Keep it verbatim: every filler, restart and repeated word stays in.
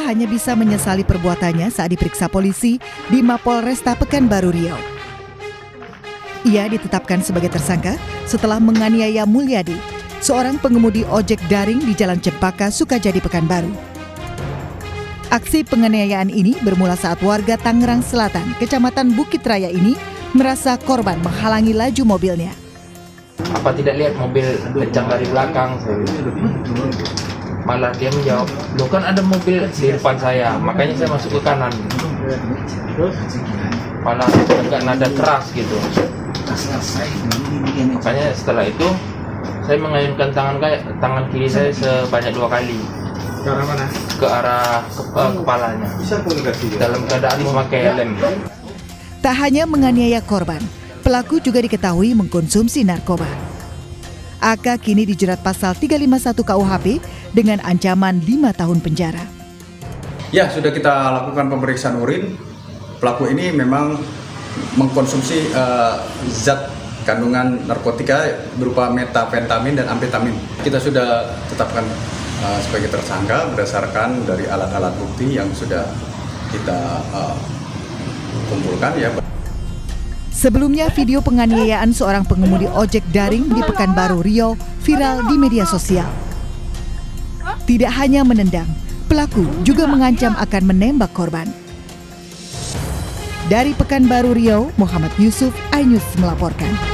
hanya bisa menyesali perbuatannya saat diperiksa polisi di Mapolresta Pekanbaru Riau. Ia ditetapkan sebagai tersangka setelah menganiaya Mulyadi, seorang pengemudi ojek daring di Jalan Cempaka, Sukajadi, Pekanbaru. Aksi penganiayaan ini bermula saat warga Tangerang Selatan, Kecamatan Bukit Raya ini merasa korban menghalangi laju mobilnya. Apa tidak lihat mobil kencang dari belakang? Malah dia menjawab, loh kan ada mobil di depan saya, makanya saya masuk ke kanan. Malah agak nada keras gitu. Makanya setelah itu saya mengayunkan tangan tangan kiri saya sebanyak dua kali. Ke arah mana? Ke arah ke, uh, kepalanya. Bisa komunikasi dalam keadaan memakai helm. Tak hanya menganiaya korban, pelaku juga diketahui mengkonsumsi narkoba. A K kini dijerat pasal tiga lima satu K U H P dengan ancaman lima tahun penjara. Ya, sudah kita lakukan pemeriksaan urin. Pelaku ini memang mengkonsumsi uh, zat kandungan narkotika berupa metafentamin dan amfetamin. Kita sudah tetapkan uh, sebagai tersangka berdasarkan dari alat-alat bukti yang sudah kita uh, kumpulkan ya. Sebelumnya, video penganiayaan seorang pengemudi ojek daring di Pekanbaru Riau viral di media sosial. Tidak hanya menendang, pelaku juga mengancam akan menembak korban. Dari Pekanbaru Riau, Muhammad Yusuf, iNews melaporkan.